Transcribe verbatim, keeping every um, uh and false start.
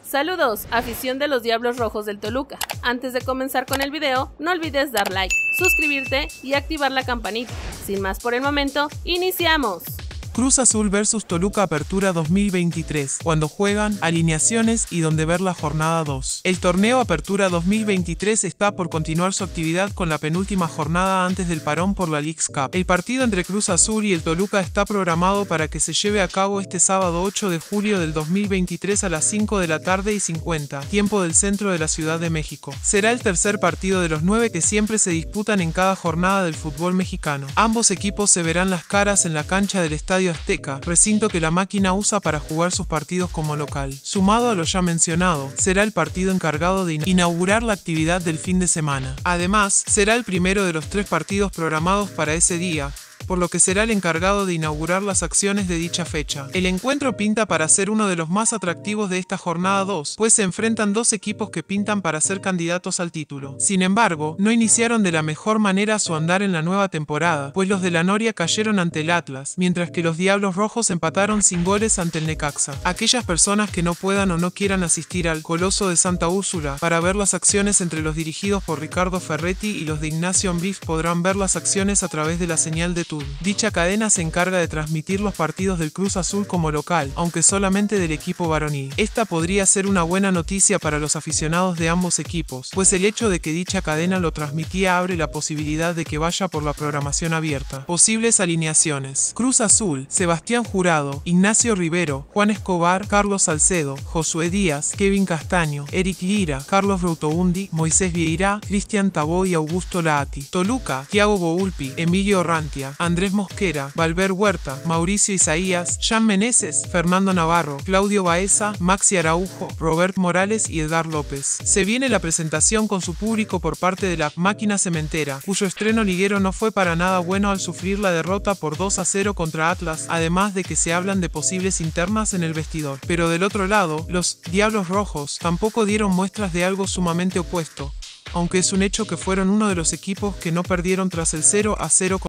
Saludos, afición de los Diablos Rojos del Toluca. Antes de comenzar con el video, no olvides dar like, suscribirte y activar la campanita. Sin más por el momento, ¡iniciamos! Cruz Azul versus Toluca Apertura dos mil veintitrés, cuando juegan, alineaciones y donde ver la jornada dos. El torneo Apertura dos mil veintitrés está por continuar su actividad con la penúltima jornada antes del parón por la Leagues Cup. El partido entre Cruz Azul y el Toluca está programado para que se lleve a cabo este sábado ocho de julio del dos mil veintitrés a las cinco de la tarde y cincuenta, tiempo del centro de la Ciudad de México. Será el tercer partido de los nueve que siempre se disputan en cada jornada del fútbol mexicano. Ambos equipos se verán las caras en la cancha del Estadio Azteca, recinto que la máquina usa para jugar sus partidos como local. Sumado a lo ya mencionado, será el partido encargado de inaugurar la actividad del fin de semana. Además, será el primero de los tres partidos programados para ese día, por lo que será el encargado de inaugurar las acciones de dicha fecha. El encuentro pinta para ser uno de los más atractivos de esta jornada dos, pues se enfrentan dos equipos que pintan para ser candidatos al título. Sin embargo, no iniciaron de la mejor manera su andar en la nueva temporada, pues los de la Noria cayeron ante el Atlas, mientras que los Diablos Rojos empataron sin goles ante el Necaxa. Aquellas personas que no puedan o no quieran asistir al Coloso de Santa Úrsula para ver las acciones entre los dirigidos por Ricardo Ferretti y los de Ignacio Ambriz podrán ver las acciones a través de la señal de T U D. Dicha cadena se encarga de transmitir los partidos del Cruz Azul como local, aunque solamente del equipo varonil. Esta podría ser una buena noticia para los aficionados de ambos equipos, pues el hecho de que dicha cadena lo transmitía abre la posibilidad de que vaya por la programación abierta. Posibles alineaciones: Cruz Azul, Sebastián Jurado, Ignacio Rivero, Juan Escobar, Carlos Salcedo, Josué Díaz, Kevin Castaño, Eric Lira, Carlos Rotobundi, Moisés Vieira, Cristian Tabó y Augusto Laati. Toluca, Thiago Volpi, Emilio Orrantia, Andrés Mosquera, Valver Huerta, Mauricio Isaías, Jan Meneses, Fernando Navarro, Claudio Baeza, Maxi Araujo, Robert Morales y Edgar López. Se viene la presentación con su público por parte de la Máquina Cementera, cuyo estreno liguero no fue para nada bueno al sufrir la derrota por dos a cero contra Atlas, además de que se hablan de posibles internas en el vestidor. Pero del otro lado, los Diablos Rojos tampoco dieron muestras de algo sumamente opuesto, aunque es un hecho que fueron uno de los equipos que no perdieron tras el cero a cero